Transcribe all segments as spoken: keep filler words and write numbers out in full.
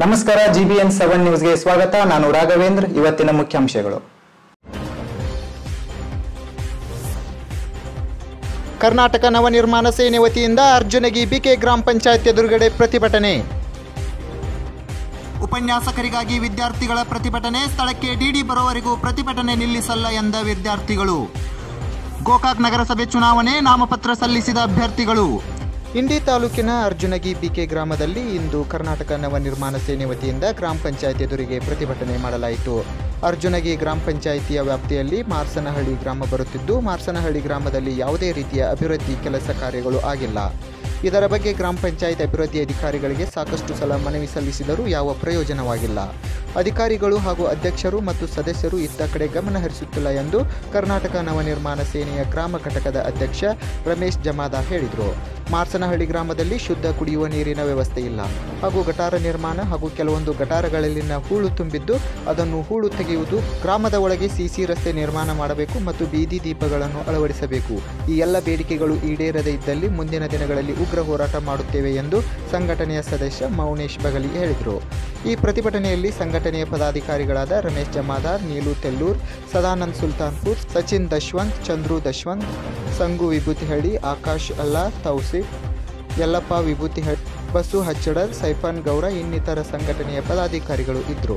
ನಮಸ್ಕಾರ, GBN seven ನ್ಯೂಸ್ಗೆ ಸ್ವಾಗತ. ನಾನು ರಾಘವೇಂದ್ರ. ಇವತ್ತಿನ ಮುಖ್ಯಾಂಶಗಳು. ಕರ್ನಾಟಕ ನವನಿರ್ಮಾಣ ಸೇನೆ ವತಿಯಿಂದ ಅರ್ಜುನಗಿ ಬಿಕೆ ಗ್ರಾಮ ಪಂಚಾಯತ್ ಎದುರುಗಡೆ ಪ್ರತಿಭಟನೆ. ಉಪನ್ಯಾಸಕರಿಗಾಗಿ ವಿದ್ಯಾರ್ಥಿಗಳ ಪ್ರತಿಭಟನೆ. ಸ್ಥಳಕ್ಕೆ ಡಿಡಿ ಬರುವವರೆಗೂ ಪ್ರತಿಭಟನೆ ನಿಲ್ಲಿಸಲ್ಲ ಎಂದ ವಿದ್ಯಾರ್ಥಿಗಳು. ಗೋಕಾಕ್ ನಗರಸಭೆ ಚುನಾವಣೆ ನಾಮಪತ್ರ ಸಲ್ಲಿಸಿದ ಅಭ್ಯರ್ಥಿಗಳು. ಇಂಡಿ ತಾಲೂಕಿನ ಅರ್ಜುನಗಿ ಬಿಕೆ ಗ್ರಾಮದಲ್ಲಿ ಇಂದು ಕರ್ನಾಟಕ ನವನಿರ್ಮಾಣ ಸೇನೆ ವತಿಯಿಂದ ಗ್ರಾಮ ಪಂಚಾಯತ್ ಎದುರಿಗೆ ಪ್ರತಿಭಟನೆ ಮಾಡಲಾಯಿತು. ಅರ್ಜುನಗಿ ಗ್ರಾಮ ಪಂಚಾಯಿತಿಯ ವ್ಯಾಪ್ತಿಯಲ್ಲಿ ಮಾರ್ಸನಹಳ್ಳಿ ಗ್ರಾಮ ಬರುತ್ತಿದ್ದು, ಮಾರ್ಸನಹಳ್ಳಿ ಗ್ರಾಮದಲ್ಲಿ ಯಾವುದೇ ರೀತಿಯ ಅಭಿವೃದ್ಧಿ ಕೆಲಸ ಕಾರ್ಯಗಳು ಆಗಿಲ್ಲ. ಇದರ ಬಗ್ಗೆ ಗ್ರಾಮ ಪಂಚಾಯತ್ ಅಭಿವೃದ್ಧಿ ಅಧಿಕಾರಿಗಳಿಗೆ ಸಾಕಷ್ಟು ಸಲ ಮನವಿ ಸಲ್ಲಿಸಿದರೂ ಯಾವ ಪ್ರಯೋಜನವಾಗಿಲ್ಲ. ಅಧಿಕಾರಿಗಳು ಹಾಗೂ ಅಧ್ಯಕ್ಷರು ಮತ್ತು ಸದಸ್ಯರು ಇತ್ತ ಕಡೆ ಗಮನ ಹರಿಸುತ್ತಿಲ್ಲ ಎಂದು ಕರ್ನಾಟಕ ನವನಿರ್ಮಾಣ ಸೇನೆಯ ಗ್ರಾಮ ಘಟಕದ ಅಧ್ಯಕ್ಷ ರಮೇಶ್ ಜಮಾದಾರ್ ಹೇಳಿದರು. ಮಾರ್ಸನಹಳ್ಳಿ ಗ್ರಾಮದಲ್ಲಿ ಶುದ್ಧ ಕುಡಿಯುವ ನೀರಿನ ವ್ಯವಸ್ಥೆ ಇಲ್ಲ ಹಾಗೂ ಗಟಾರ ನಿರ್ಮಾಣ ಹಾಗೂ ಕೆಲವೊಂದು ಗಟಾರಗಳಲ್ಲಿನ ಹೂಳು ತುಂಬಿದ್ದು ಅದನ್ನು ಹೂಳು ತೆಗೆಯುವುದು, ಗ್ರಾಮದ ಒಳಗೆ ಸಿಸಿ ರಸ್ತೆ ನಿರ್ಮಾಣ ಮಾಡಬೇಕು ಮತ್ತು ಬೀದಿ ದೀಪಗಳನ್ನು ಅಳವಡಿಸಬೇಕು. ಈ ಎಲ್ಲ ಬೇಡಿಕೆಗಳು ಈಡೇರದೇ ಇದ್ದಲ್ಲಿ ಮುಂದಿನ ದಿನಗಳಲ್ಲಿ ಉಗ್ರ ಹೋರಾಟ ಮಾಡುತ್ತೇವೆ ಎಂದು ಸಂಘಟನೆಯ ಸದಸ್ಯ ಮೌನೇಶ್ ಬಗಲಿ ಹೇಳಿದರು. ಈ ಪ್ರತಿಭಟನೆಯಲ್ಲಿ ಸಂಘಟನೆಯ ಪದಾಧಿಕಾರಿಗಳಾದ ರಮೇಶ್ ಜಮಾದಾರ್, ನೀಲು ತೆಲ್ಲೂರ್, ಸದಾನಂದ್ ಸುಲ್ತಾನ್ಪುರ್, ಸಚಿನ್ ದಶ್ವಂತ್, ಚಂದ್ರು ದಶ್ವಂತ್, ಸಂಗು ವಿಭೂತಿಹಳ್ಳಿ, ಆಕಾಶ್ ಅಲ್ಲಾ, ತೌಸಿಫ್, ಯಲ್ಲಪ್ಪ ವಿಭೂತಿಹಳ್ಳಿ, ಬಸು ಹಚ್ಚಡರ್, ಸೈಫಾನ್ ಗೌರ ಇನ್ನಿತರ ಸಂಘಟನೆಯ ಪದಾಧಿಕಾರಿಗಳು ಇದ್ದರು.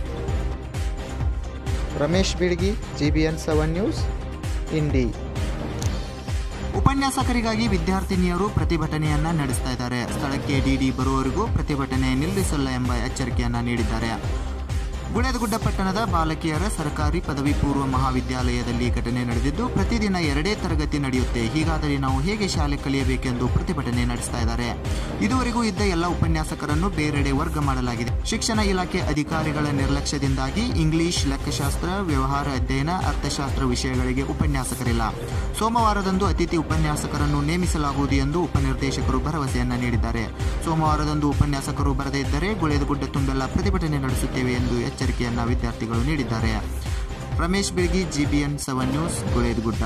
Ramesh Bidgi, GBN seven news, Indi. ಉಪನ್ಯಾಸಕರಿಗಾಗಿ ವಿದ್ಯಾರ್ಥಿನಿಯರು ಪ್ರತಿಭಟನೆಯನ್ನ ನಡೆಸ್ತಾ ಇದ್ದಾರೆ. ಸ್ಥಳಕ್ಕೆ ಡಿಡಿ ಬರುವವರೆಗೂ ಪ್ರತಿಭಟನೆ ನಿಲ್ಲಿಸಲ್ಲ ಎಂಬ ಎಚ್ಚರಿಕೆಯನ್ನ ನೀಡಿದ್ದಾರೆ. ಗುಳೇದಗುಡ್ಡ ಪಟ್ಟಣದ ಬಾಲಕಿಯರ ಸರ್ಕಾರಿ ಪದವಿ ಪೂರ್ವ ಮಹಾವಿದ್ಯಾಲಯದಲ್ಲಿ ಘಟನೆ ನಡೆದಿದ್ದು, ಪ್ರತಿದಿನ ಎರಡೇ ತರಗತಿ ನಡೆಯುತ್ತೆ. ಹೀಗಾದರೆ ನಾವು ಹೇಗೆ ಶಾಲೆ ಕಲಿಯಬೇಕೆಂದು ಪ್ರತಿಭಟನೆ ನಡೆಸ್ತಾ ಇದ್ದಾರೆ. ಇದುವರೆಗೂ ಇದ್ದ ಎಲ್ಲ ಉಪನ್ಯಾಸಕರನ್ನು ಬೇರೆಡೆ ವರ್ಗ ಮಾಡಲಾಗಿದೆ. ಶಿಕ್ಷಣ ಇಲಾಖೆ ಅಧಿಕಾರಿಗಳ ನಿರ್ಲಕ್ಷ್ಯದಿಂದಾಗಿ ಇಂಗ್ಲಿಷ್, ಲೆಕ್ಕಶಾಸ್ತ್ರ, ವ್ಯವಹಾರ ಅಧ್ಯಯನ, ಅರ್ಥಶಾಸ್ತ್ರ ವಿಷಯಗಳಿಗೆ ಉಪನ್ಯಾಸಕರಿಲ್ಲ. ಸೋಮವಾರದಂದು ಅತಿಥಿ ಉಪನ್ಯಾಸಕರನ್ನು ನೇಮಿಸಲಾಗುವುದು ಎಂದು ಉಪನಿರ್ದೇಶಕರು ಭರವಸೆಯನ್ನ ನೀಡಿದ್ದಾರೆ. ಸೋಮವಾರದಂದು ಉಪನ್ಯಾಸಕರು ಬರದೇ ಇದ್ದರೆ ಗುಳೇದಗುಡ್ಡ ತುಂಬೆಲ್ಲ ಪ್ರತಿಭಟನೆ ನಡೆಸುತ್ತೇವೆ ಎಂದು ಎಚ್ಚರಿಕೆಯನ್ನ ವಿದ್ಯಾರ್ಥಿಗಳು ನೀಡಿದ್ದಾರೆ. Ramesh Bilgi, GBN seven news, Guledagudda.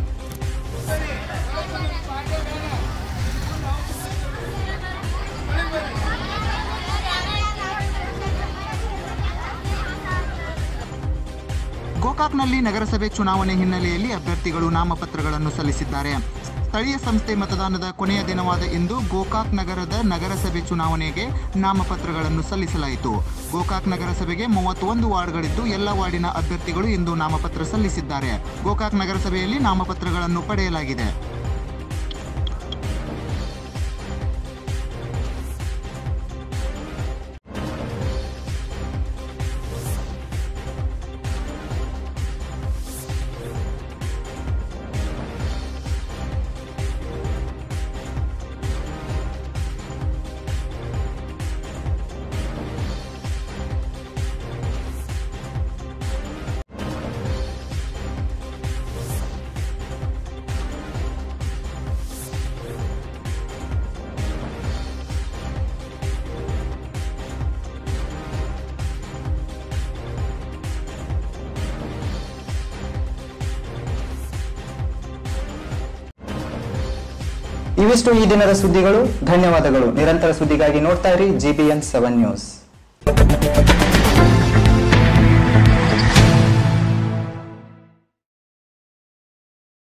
ಗೋಕಾಕ್ನಲ್ಲಿ ನಗರಸಭೆ ಚುನಾವಣೆ ಹಿನ್ನೆಲೆಯಲ್ಲಿ ಅಭ್ಯರ್ಥಿಗಳು ನಾಮಪತ್ರಗಳನ್ನು ಸಲ್ಲಿಸಿದ್ದಾರೆ. ಸ್ಥಳೀಯ ಸಂಸ್ಥೆ ಮತದಾನದ ಕೊನೆಯ ದಿನವಾದ ಇಂದು ಗೋಕಾಕ್ ನಗರದ ನಗರಸಭೆ ಚುನಾವಣೆಗೆ ನಾಮಪತ್ರಗಳನ್ನು ಸಲ್ಲಿಸಲಾಯಿತು. ಗೋಕಾಕ್ ನಗರಸಭೆಗೆ ಮೂವತ್ತೊಂದು ವಾರ್ಡ್ಗಳಿದ್ದು, ಎಲ್ಲ ವಾರ್ಡಿನ ಅಭ್ಯರ್ಥಿಗಳು ಇಂದು ನಾಮಪತ್ರ ಸಲ್ಲಿಸಿದ್ದಾರೆ. ಗೋಕಾಕ್ ನಗರಸಭೆಯಲ್ಲಿ ನಾಮಪತ್ರಗಳನ್ನು ಪಡೆಯಲಾಗಿದೆ. ಇವಿಷ್ಟು ಈ ದಿನದ ಸುದ್ದಿಗಳು. ಧನ್ಯವಾದಗಳು. ನಿರಂತರ ಸುದ್ದಿಗಾಗಿ ನೋಡ್ತಾ ಇರಿ ಜಿಬಿಎನ್ ಸೆವೆನ್ ನ್ಯೂಸ್.